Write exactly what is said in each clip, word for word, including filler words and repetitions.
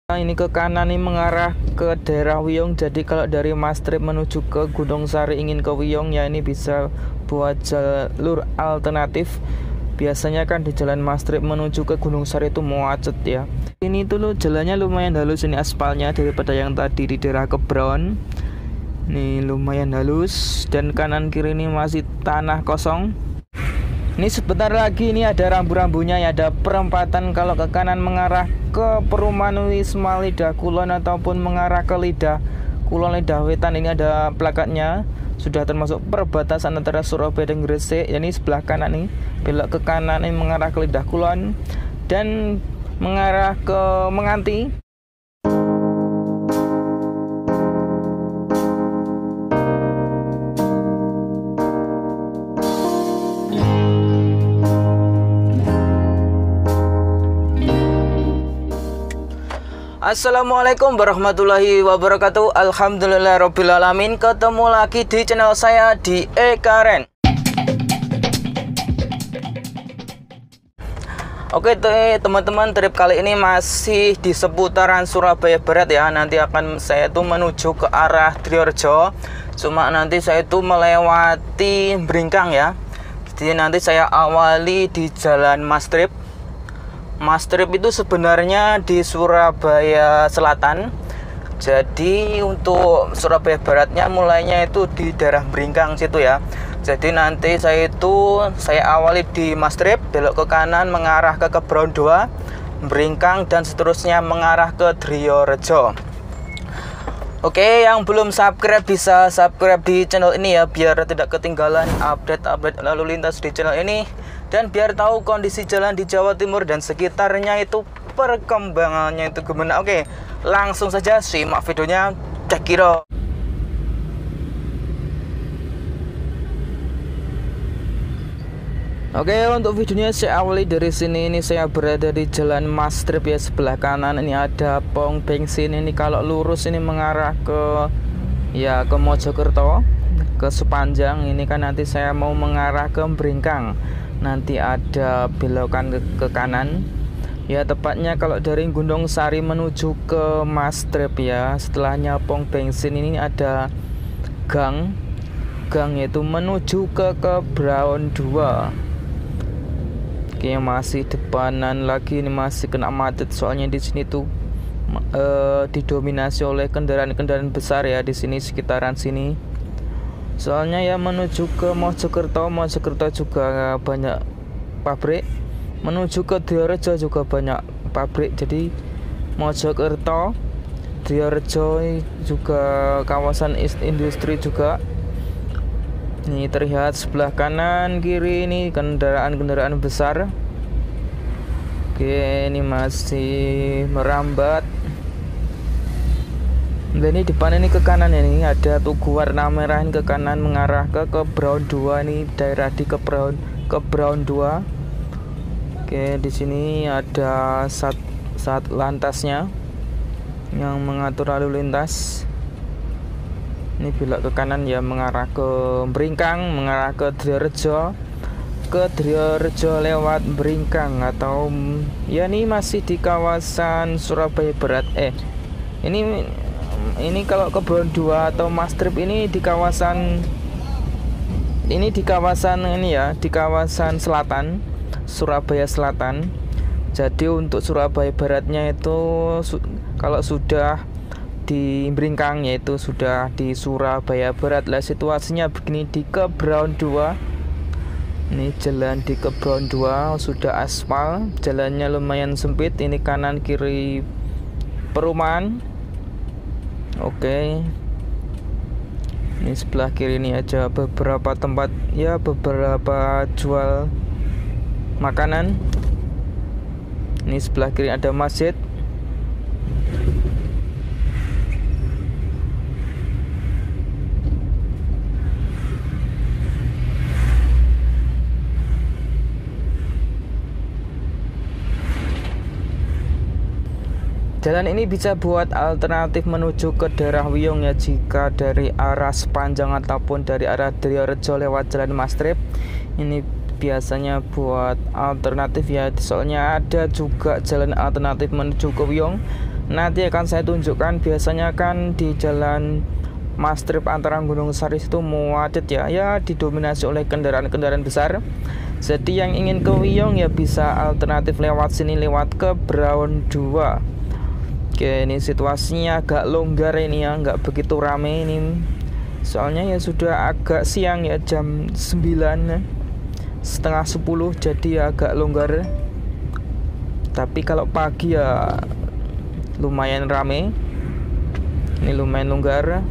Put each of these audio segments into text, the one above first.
Ini ke kanan ini mengarah ke daerah Wiyung. Jadi kalau dari Mastrip menuju ke Gunung Sari ingin ke Wiyung ya ini bisa buat jalur alternatif. Biasanya kan di jalan Mastrip menuju ke Gunung Sari itu macet ya. Ini tuh lo jalannya lumayan halus ini aspalnya daripada yang tadi di daerah Kebron. Ini lumayan halus dan kanan kiri ini masih tanah kosong. Ini sebentar lagi ini ada rambu-rambunya ya, ada perempatan kalau ke kanan mengarah ke perumahan Wisma Lidah Kulon ataupun mengarah ke Lidah Kulon Lidah Wetan. Ini ada plakatnya, sudah termasuk perbatasan antara Surabaya dan Gresik. Ya, ini sebelah kanan nih, belok ke kanan ini mengarah ke Lidah Kulon dan mengarah ke Menganti. Assalamualaikum warahmatullahi wabarakatuh. Alhamdulillahirobbilalamin. Ketemu lagi di channel saya di Ekaren. Oke teman-teman, trip kali ini masih di seputaran Surabaya Barat ya. Nanti akan saya tuh menuju ke arah Triorejo. Cuma nanti saya itu melewati Bringkang ya. Jadi nanti saya awali di Jalan Mastrip. Mastrip itu sebenarnya di Surabaya Selatan. Jadi untuk Surabaya Baratnya mulainya itu di daerah Bringkang situ ya. Jadi nanti saya itu saya awali di Mastrip, belok ke kanan mengarah ke Kebron dua, Bringkang dan seterusnya mengarah ke Triorejo. Oke, yang belum subscribe bisa subscribe di channel ini ya, biar tidak ketinggalan update-update lalu lintas di channel ini. Dan biar tahu kondisi jalan di Jawa Timur dan sekitarnya itu perkembangannya itu gimana. Oke, langsung saja simak videonya, cekiro. Oke, untuk videonya saya awali dari sini. Ini saya berada di Jalan Mastrip ya, sebelah kanan ini ada pom bensin. Ini kalau lurus ini mengarah ke ya ke Mojokerto, ke Sepanjang. Ini kan nanti saya mau mengarah ke Bringkang. Nanti ada belokan ke, ke kanan ya, tepatnya kalau dari Gunung Sari menuju ke Mastrip ya. Setelahnya pom bensin ini ada gang gang yaitu menuju ke Kebron dua. Oke, masih depanan lagi, ini masih kena macet soalnya di sini tuh eh, didominasi oleh kendaraan-kendaraan besar ya di sini sekitaran sini. Soalnya ya menuju ke Mojokerto, Mojokerto juga banyak pabrik. Menuju ke Triorejo juga banyak pabrik. Jadi Mojokerto, Triorejo juga kawasan industri juga. Ini terlihat sebelah kanan kiri ini kendaraan-kendaraan besar. Oke, ini masih merambat. Dan ini depan ini ke kanan ini ada tugu warna merah ini ke kanan mengarah ke Kebron dua, ini daerah di Kebron Kebron dua. Oke, di sini ada sat sat lantasnya yang mengatur lalu lintas. Ini belok ke kanan ya mengarah ke Bringkang, mengarah ke Triorejo, ke Triorejo lewat Bringkang atau ya ini masih di kawasan Surabaya Barat. Eh, ini ini kalau Kebron dua atau Mastrip ini di kawasan ini di kawasan ini ya, di kawasan selatan Surabaya Selatan. Jadi untuk Surabaya Baratnya itu su kalau sudah di Bringkang yaitu sudah di Surabaya Barat. Lah situasinya begini di Kebron dua. Ini jalan di Kebron dua sudah aspal, jalannya lumayan sempit. Ini kanan kiri perumahan. Oke, ini sebelah kiri ini aja beberapa tempat ya, beberapa jual makanan. Ini sebelah kiri ada masjid. Jalan ini bisa buat alternatif menuju ke daerah Wiyung ya, jika dari arah Sepanjang ataupun dari arah Triorejo lewat Jalan Mastrip. Ini biasanya buat alternatif ya, soalnya ada juga jalan alternatif menuju ke Wiyung. nanti akan saya tunjukkan. Biasanya kan di jalan Mas Trip antara Gunung Sari itu macet ya, ya didominasi oleh kendaraan-kendaraan besar. Jadi yang ingin ke Wiyong ya bisa alternatif lewat sini, lewat ke Brown dua. Oke, ini situasinya agak longgar ini ya, nggak begitu rame ini. Soalnya ya sudah agak siang ya, jam sembilan setengah sepuluh, jadi agak longgar. Tapi kalau pagi ya lumayan rame. Ini lumayan longgar.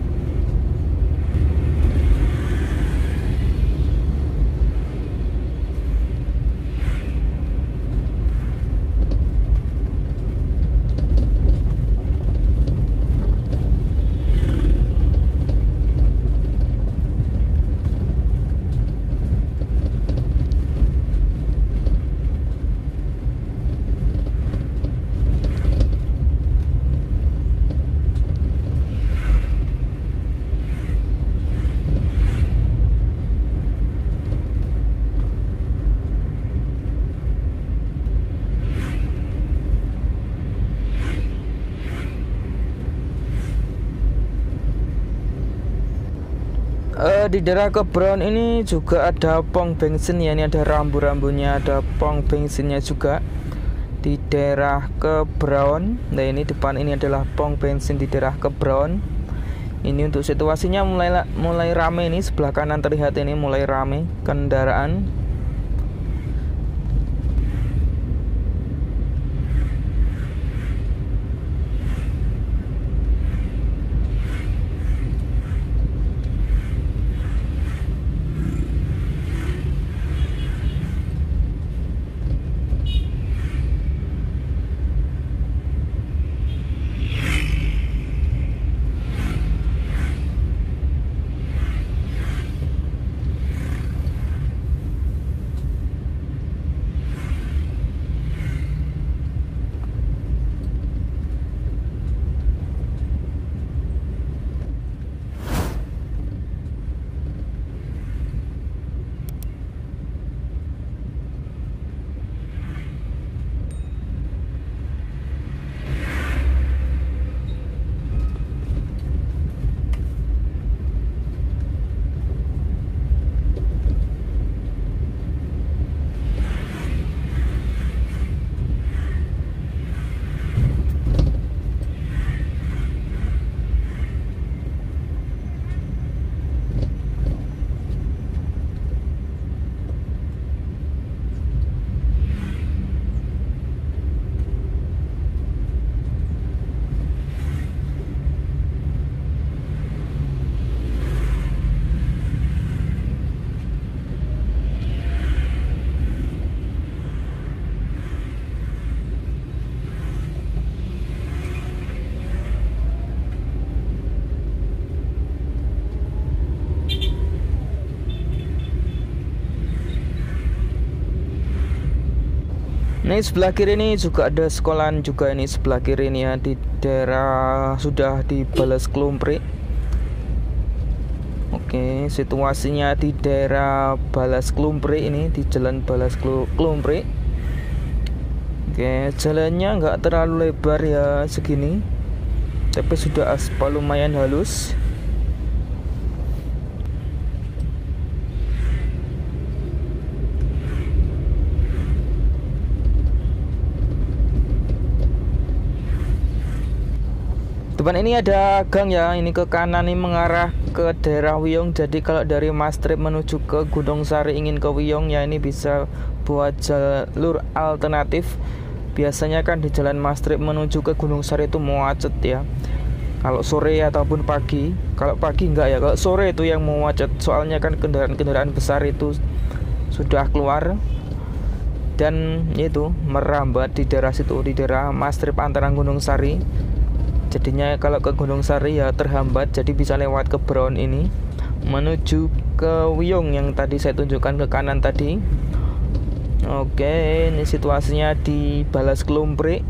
Uh, di daerah Kebron ini juga ada pom bensin ya, ini ada rambu-rambunya, ada pom bensinnya juga di daerah Kebron. Nah ini depan ini adalah pom bensin di daerah Kebron. Ini untuk situasinya mulai mulai rame, ini sebelah kanan terlihat ini mulai rame kendaraan. Ini sebelah kiri ini juga ada sekolahan juga, ini sebelah kiri ini ya, di daerah sudah di Balas Klumprik. Oke, situasinya di daerah Balas Klumprik ini, di jalan Balas Klumprik. Oke, jalannya nggak terlalu lebar ya segini, tapi sudah aspal lumayan halus. Depan ini ada gang ya, ini ke kanan ini mengarah ke daerah Wiyong. Jadi kalau dari Mas Trip menuju ke Gunung Sari ingin ke Wiyong ya, ini bisa buat jalur alternatif. Biasanya kan di jalan Mas Trip menuju ke Gunung Sari itu macet ya, kalau sore ataupun pagi. Kalau pagi enggak ya, kalau sore itu yang mau macet, soalnya kan kendaraan-kendaraan besar itu sudah keluar dan itu merambat di daerah situ, di daerah Mas Trip antara Gunung Sari. Jadinya kalau ke Gunung Sari ya terhambat, jadi bisa lewat ke Brown ini menuju ke Wiyong yang tadi saya tunjukkan ke kanan tadi. Oke, ini situasinya di Balas Klumprik.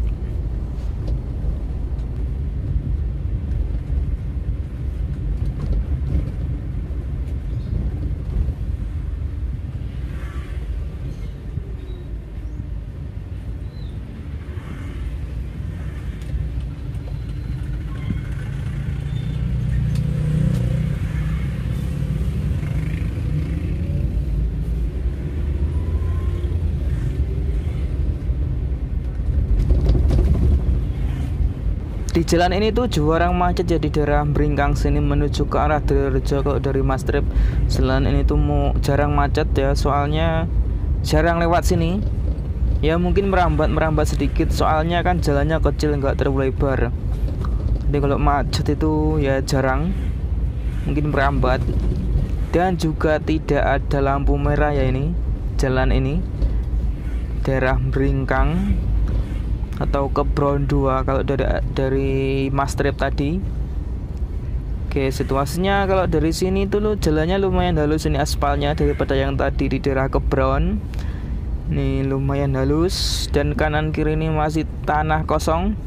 di jalan ini tuh jarang macet ya, di daerah Bringkang sini menuju ke arah Drejo. Kalau dari Mas Trip jalan ini tuh mau jarang macet ya, soalnya jarang lewat sini ya, mungkin merambat-merambat sedikit soalnya kan jalannya kecil nggak terlalu lebar. Jadi kalau macet itu ya jarang, mungkin merambat. Dan juga tidak ada lampu merah ya, ini jalan ini daerah Bringkang atau Kebron dua kalau dari dari Mas Trip tadi. Oke, situasinya kalau dari sini tuh lo jalannya lumayan halus ini aspalnya daripada yang tadi di daerah Kebron. Ini lumayan halus dan kanan kiri ini masih tanah kosong.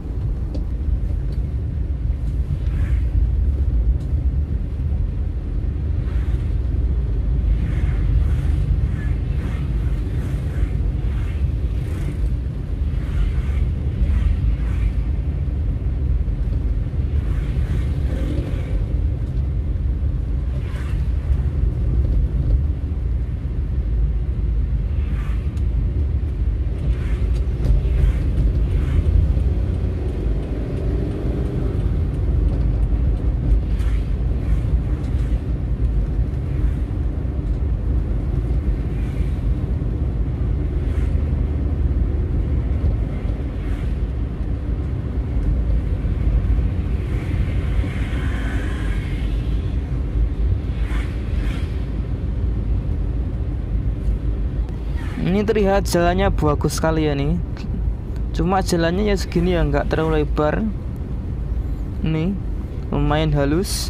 Ini terlihat jalannya bagus sekali ya nih. Cuma jalannya ya segini ya, nggak terlalu lebar. Ini lumayan halus.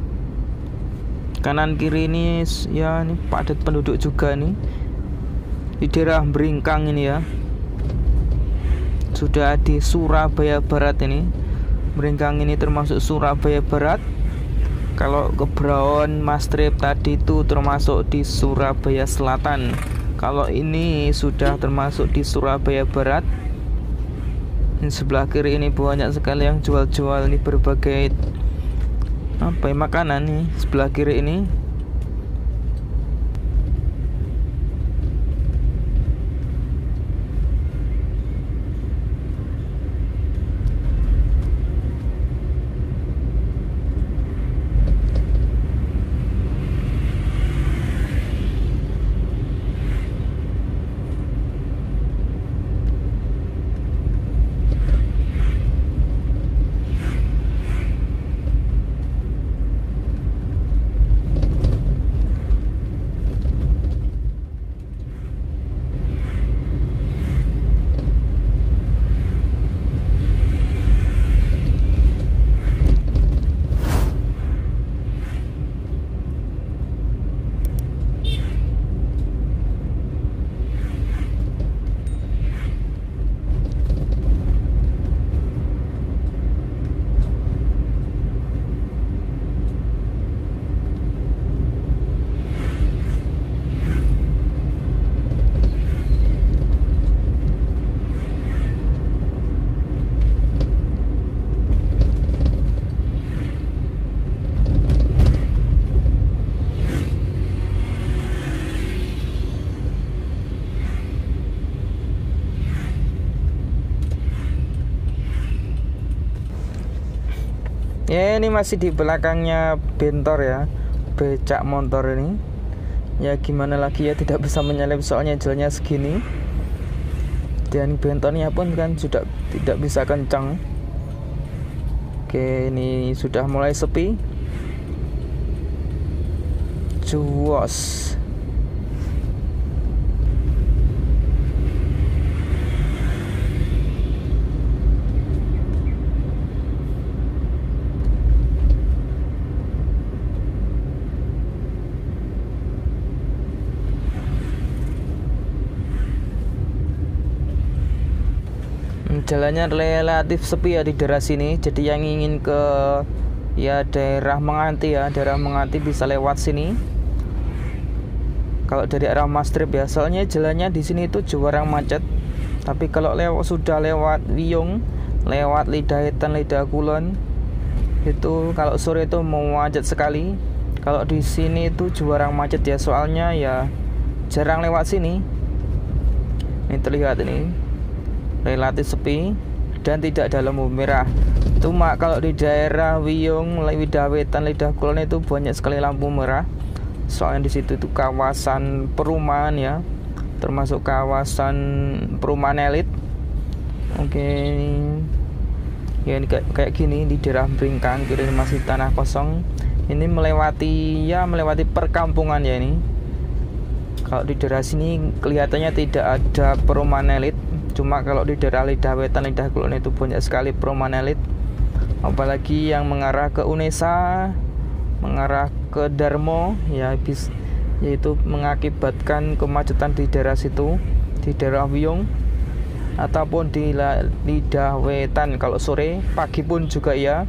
Kanan kiri ini ya ini padat penduduk juga nih. Di daerah Bringkang ini ya. Sudah di Surabaya Barat ini. Bringkang ini termasuk Surabaya Barat. Kalau Kebron Mas Trip tadi itu termasuk di Surabaya Selatan. Kalau ini sudah termasuk di Surabaya Barat. Ini sebelah kiri ini banyak sekali yang jual-jual ini berbagai apa ya, makanan nih sebelah kiri ini. Ya ini masih di belakangnya bentor ya, becak motor ini. Ya gimana lagi ya, tidak bisa menyalip soalnya jalannya segini. Dan bentornya pun kan sudah tidak bisa kencang. Oke, ini sudah mulai sepi. Cuos. Jalannya relatif sepi ya di daerah sini. Jadi yang ingin ke ya daerah Menganti ya, daerah Menganti bisa lewat sini. Kalau dari arah Mas Trip ya, soalnya jalannya di sini itu jarang macet. Tapi kalau lewat sudah lewat Wiyung, lewat Lidahetan, Lidah Kulon, itu kalau sore itu mau macet sekali. Kalau di sini itu jarang macet ya, soalnya ya jarang lewat sini. Ini terlihat ini relatif sepi. dan tidak ada lampu merah. Cuma kalau di daerah Wiyung, Lidah Wetan, Lidah Kulon itu banyak sekali lampu merah. Soalnya di situ itu kawasan perumahan ya, termasuk kawasan perumahan elit. Oke, ya ini kayak, kayak gini di daerah Bringkang, kiri masih tanah kosong. Ini melewati ya melewati perkampungan ya ini. Kalau di daerah sini kelihatannya tidak ada perumahan elit. Cuma kalau di daerah Lidah Wetan, Lidah Kulon itu banyak sekali perumahan elit. Apalagi yang mengarah ke Unesa, mengarah ke Darmo ya, bis, yaitu mengakibatkan kemacetan di daerah situ, di daerah Wiyung ataupun di Lidah Wetan kalau sore, pagi pun juga ya.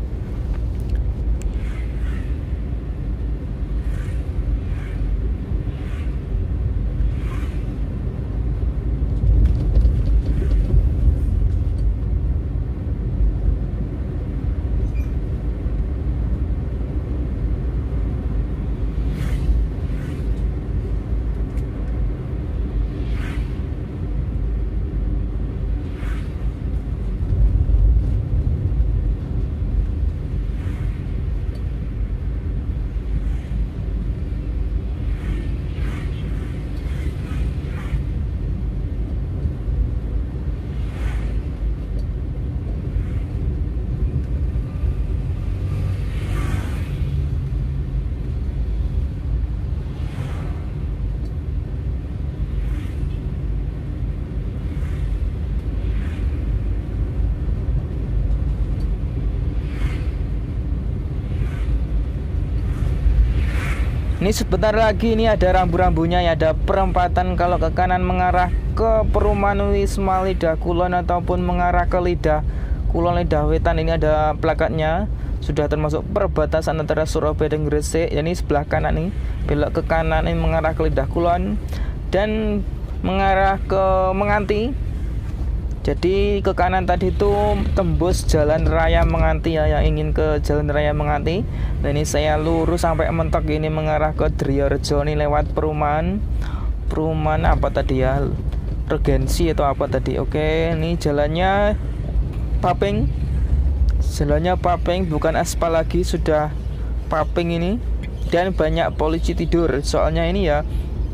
Ini sebentar lagi ini ada rambu-rambunya ya, ada perempatan kalau ke kanan mengarah ke perumahan Wisma Lidah Kulon ataupun mengarah ke Lidah Kulon Lidah Wetan. Ini ada plakatnya, sudah termasuk perbatasan antara Surabaya dan Gresik. Ini sebelah kanan nih, belok ke kanan ini mengarah ke Lidah Kulon dan mengarah ke Menganti. Jadi ke kanan tadi itu tembus Jalan Raya Menganti ya, yang ingin ke Jalan Raya Menganti. Nah ini saya lurus sampai mentok ini mengarah ke Driorejo, ini lewat perumahan perumahan apa tadi ya, Regensi atau apa tadi. Oke, ini jalannya paping, jalannya paping bukan aspal lagi, sudah paping ini. Dan banyak polisi tidur, soalnya ini ya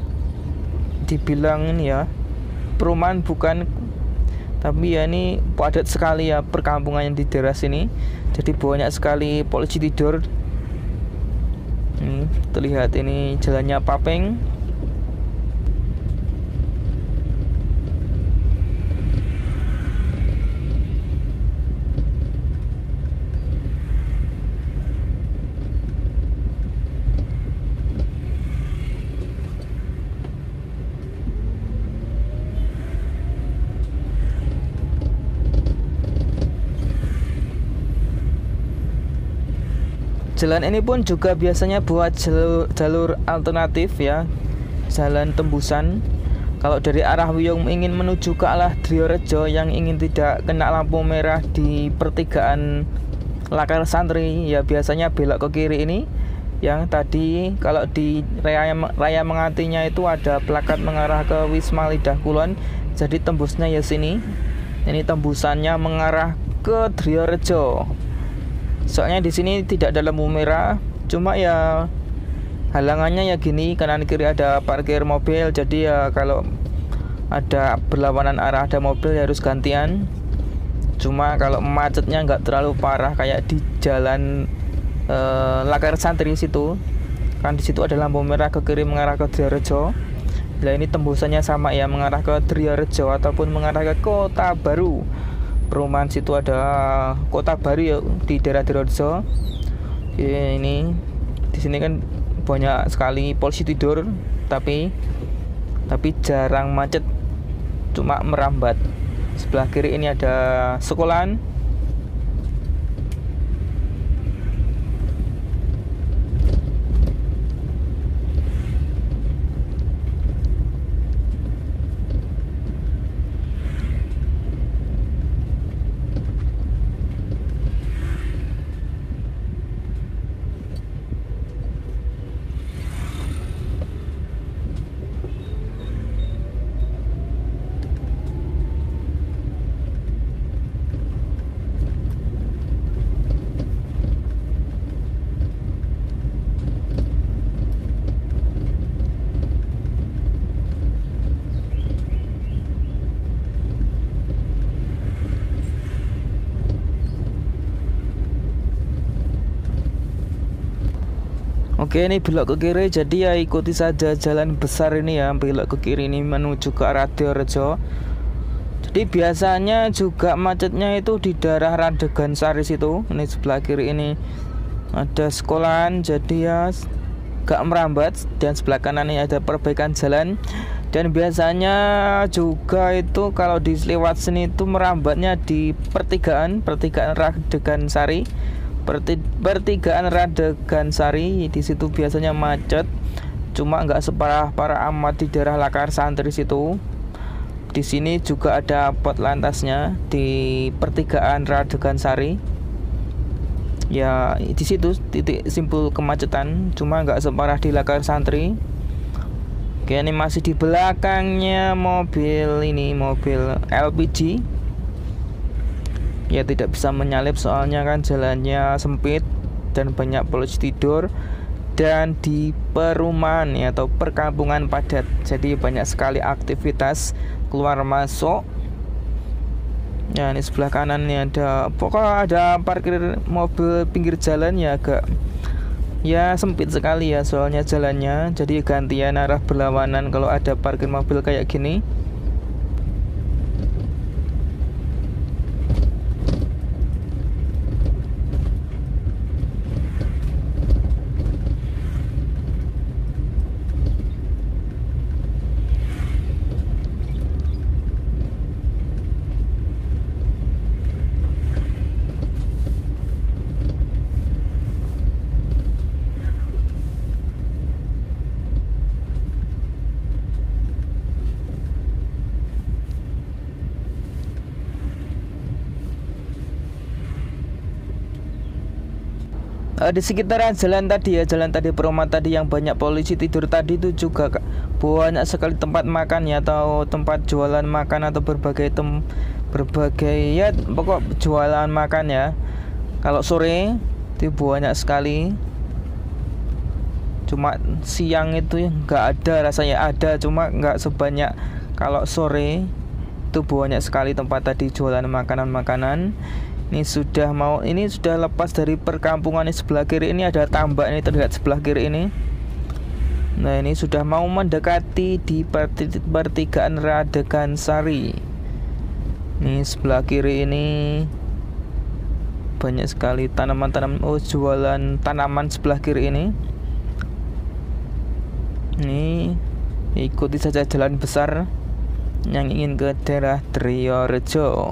dibilang ini ya perumahan bukan, tapi ya ini padat sekali ya perkampungan yang di daerah sini. Jadi banyak sekali polisi tidur. Ini terlihat ini jalannya papeng. Jalan ini pun juga biasanya buat jalur, jalur alternatif ya, jalan tembusan. Kalau dari arah Wiyung ingin menuju ke arah Driorejo yang ingin tidak kena lampu merah di pertigaan Lakar Santri ya, biasanya belok ke kiri ini. Yang tadi kalau di Raya, Raya Mengantinya itu ada plakat mengarah ke Wisma Lidah Kulon, jadi tembusnya ya sini. Ini tembusannya mengarah ke Driorejo. Soalnya di sini tidak ada lampu merah, cuma ya halangannya ya gini, kanan kiri ada parkir mobil. Jadi ya kalau ada berlawanan arah ada mobil ya harus gantian. Cuma kalau macetnya nggak terlalu parah kayak di jalan eh, Lakar Santri situ, kan di situ ada lampu merah ke kiri mengarah ke Driorejo. Nah ini tembusannya sama ya, mengarah ke Driorejo ataupun mengarah ke Kota Baru. Perumahan situ ada Kota Baru ya di daerah Driorejo. Ini di sini kan banyak sekali polisi tidur, tapi tapi jarang macet, cuma merambat. Sebelah kiri ini ada sekolahan. Oke, ini belok ke kiri, jadi ya ikuti saja jalan besar ini ya, belok ke kiri ini menuju ke arah Diorejo. Jadi biasanya juga macetnya itu di daerah Radegan Sari situ. Ini sebelah kiri ini ada sekolahan, jadi ya gak merambat. Dan sebelah kanan ini ada perbaikan jalan. Dan biasanya juga itu kalau di lewat sini itu merambatnya di pertigaan, pertigaan Radegan Sari, Perti, pertigaan Radegan Sari. Di situ biasanya macet, cuma nggak separah para amat di daerah Lakar Santri situ. Di sini juga ada pot lantasnya di pertigaan Radegan Sari. Ya di situ titik simpul kemacetan, cuma nggak separah di Lakar Santri. Oke, ini masih di belakangnya mobil ini, mobil L P G. Ya tidak bisa menyalip soalnya kan jalannya sempit dan banyak polisi tidur, dan di perumahan ya, atau perkampungan padat, jadi banyak sekali aktivitas keluar masuk. Ya ini sebelah kanan nih ada, pokoknya ada parkir mobil pinggir jalan ya, agak ya sempit sekali ya soalnya jalannya, jadi gantian arah berlawanan kalau ada parkir mobil kayak gini. Uh, di sekitaran jalan tadi ya, jalan tadi perumahan tadi yang banyak polisi tidur tadi itu juga banyak sekali tempat makan ya, atau tempat jualan makan, atau berbagai tem berbagai ya pokok jualan makan ya. Kalau sore itu banyak sekali, cuma siang itu ya nggak ada, rasanya ada cuma nggak sebanyak kalau sore. Itu banyak sekali tempat tadi jualan makanan-makanan. Ini sudah mau, ini sudah lepas dari perkampungan. Ini sebelah kiri ini ada tambak, ini terlihat sebelah kiri ini. Nah ini sudah mau mendekati di pertigaan Radegan Sari. Ini sebelah kiri ini banyak sekali tanaman-tanaman, oh jualan tanaman sebelah kiri ini. Ini ikuti saja jalan besar yang ingin ke daerah Diorejo.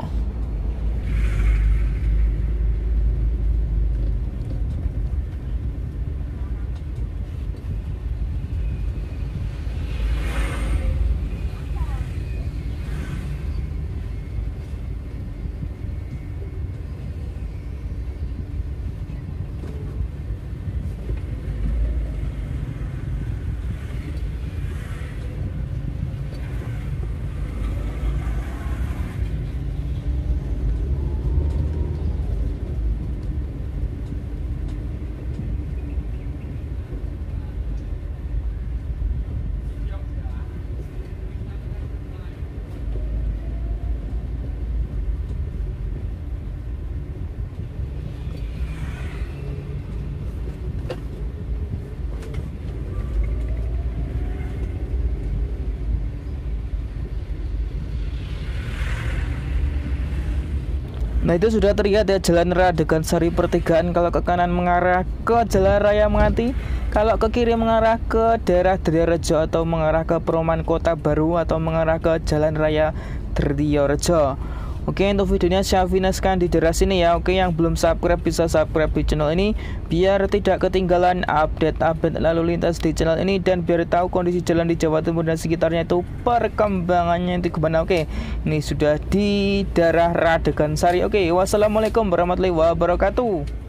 Nah itu sudah terlihat ya jalan Radegan Sari pertigaan, kalau ke kanan mengarah ke Jalan Raya Melati, kalau ke kiri mengarah ke daerah Diorejo atau mengarah ke perumahan Kota Baru atau mengarah ke Jalan Raya Diorejo. Oke, untuk videonya saya finishkan di daerah sini ya. Oke, yang belum subscribe bisa subscribe di channel ini biar tidak ketinggalan update-update lalu lintas di channel ini, dan biar tahu kondisi jalan di Jawa Timur dan sekitarnya itu perkembangannya itu gimana. Oke, ini sudah di daerah Radegan Sari. Oke, wassalamualaikum warahmatullahi wabarakatuh.